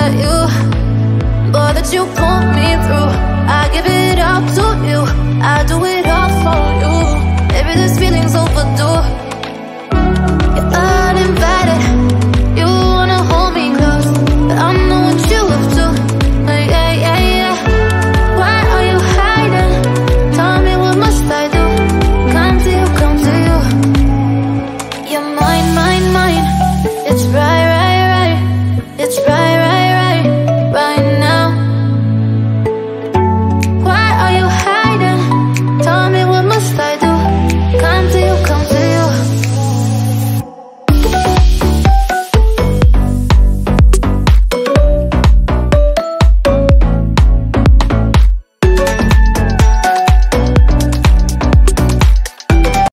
at you, boy, that you pull me through. I give it up to you, I do it all for you. Maybe this feeling's overdue.